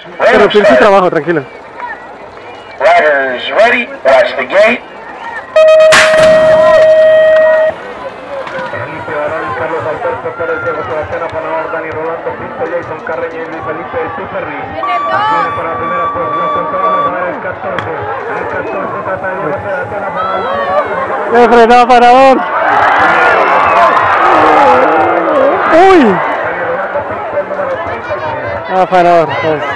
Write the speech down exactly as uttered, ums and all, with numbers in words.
Pero tiene su trabajo, tranquilo. Riders ready, watch the gate. Felipe Barón, Carlos Alberto Pérez, Diego Sebastián Apanador, Dani Rolando Pinto, Jason Carreño y Luis Felipe Ciferri. Viene para la primera posición con todos los a ver el catorce. El catorce trata de Diego Sebastián Apanador. ¡Qué frenado, Apanador! ¡Uy! Dani Rolando Pinto, el número treinta y tres. Apanador, pues.